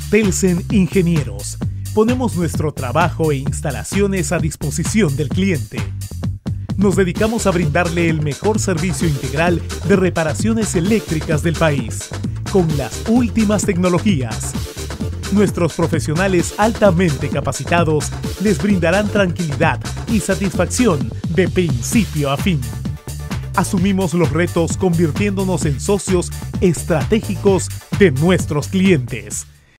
Telsen Ingenieros. Ponemos nuestro trabajo e instalaciones a disposición del cliente. Nos dedicamos a brindarle el mejor servicio integral de reparaciones eléctricas del país, con las últimas tecnologías. Nuestros profesionales altamente capacitados les brindarán tranquilidad y satisfacción de principio a fin. Asumimos los retos convirtiéndonos en socios estratégicos de nuestros clientes.